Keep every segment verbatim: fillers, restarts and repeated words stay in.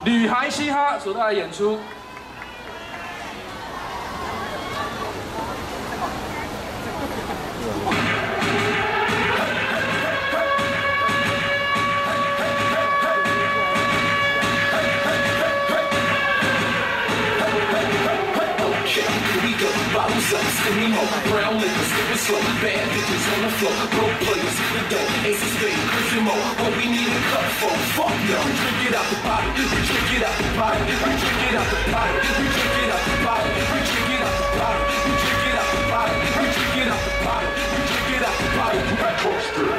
女孩嘻哈所带来的演出。 Bottles up, skinny mo, brown liquor, super slow, bad bitches on the floor, broke players, the dough, ace of spades, Christian Mo, what we need a cup for, fuck no, we drink it out the bottle, we drink it out the bottle, we drink it out the bottle, we drink it out the bottle, we drink it out the bottle, we drink it out the bottle, we drink it out the bottle, we drink it out the bottle, right poster。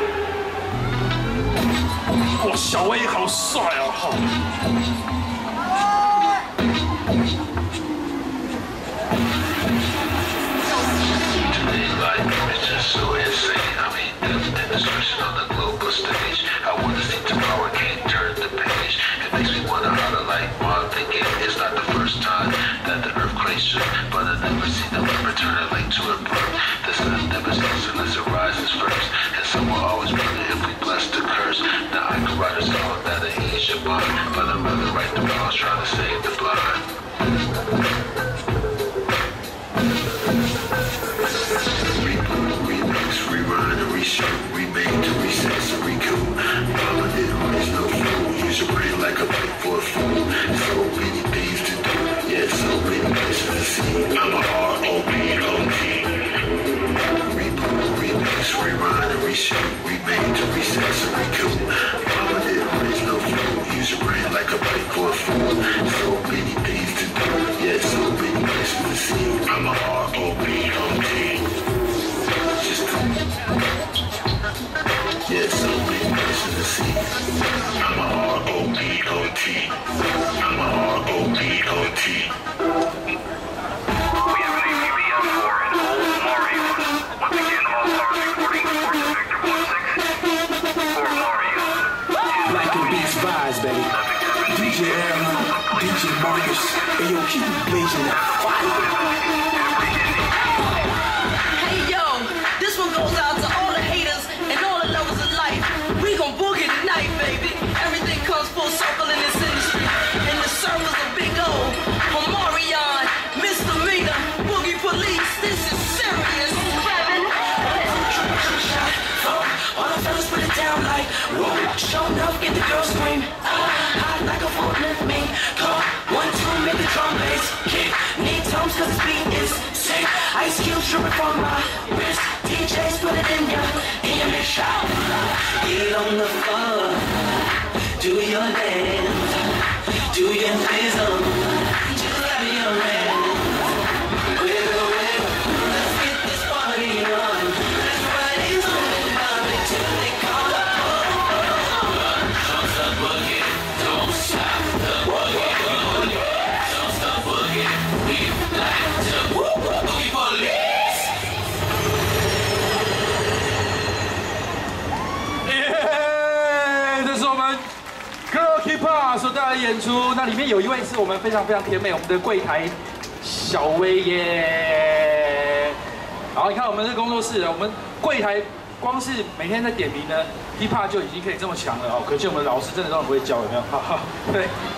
哇，小威好帅啊！好。 So insane, I mean, death and destruction on the global stage. I wanna see tomorrow, can't turn the page. It makes me wanna holler like Marv, thinking it's not the first time that the earthquake shook, but I never seen the river turn a lake to a brook. The sun never sets unless it rises first, and someone always wonder if we blessed the curse. Now I can write a song that'll ease your mind, but I'd rather write the wrongs trying to save the blind. Reshoot, remade to recess and recoup. Mama didn't raise no fool. Use your brain like a pick for a fool. So many things to do. Yeah, so many places to see. I'm a R O B O T. Reboot, remix, rewind and reshoot. Remade to recess and recoup. Mama didn't raise no fool. Use your brain like a pick for a fool. So many things to do. Yeah, so many places to see. I'm a R O B O T. Just yeah, so many places to see. I'm a R O B O T. I'm a R O B O T. We have an A P B S four in Old Mario. Once again, all cars reporting for Victor one six for Mario. Like a beats vibes, baby. D J Aaron, D J Marcus, and yo, keep blazing that fire. Hey yo, this one goes out to all the haters and all the lovers of life. We gon' boogie tonight, baby. Everything comes full circle in this industry. And the circle's a big O. Omarion, Misdemeanor, Boogie Police. This is serious. All the fellas put it down like, whoa. Show enough, get the girls scream. Ah, hot like a forklift, me. Call one, two, make the drum bass kick. Need tones cause this beat is sick. Ice Cube tripping from my wrist. D Js put it in ya, in your mix shop. Get on the floor, do your dance, do your rhythm, just clap your hands. Wiggle, wiggle, let's get this party on. Everybody's on the body till they call up. Don't stop boogie, don't stop the boogie. Don't stop boogie, we like to boogie police. 耶！这是我们 Girl Hip Hop 所带来的演出。那里面有一位是我们非常非常甜美，我们的柜台小薇耶。好，你看我们这工作室，我们柜台光是每天在点名呢 ，Hip Hop 就已经可以这么强了哦，可见我们的老师真的都很会教，有没有？哈哈，对。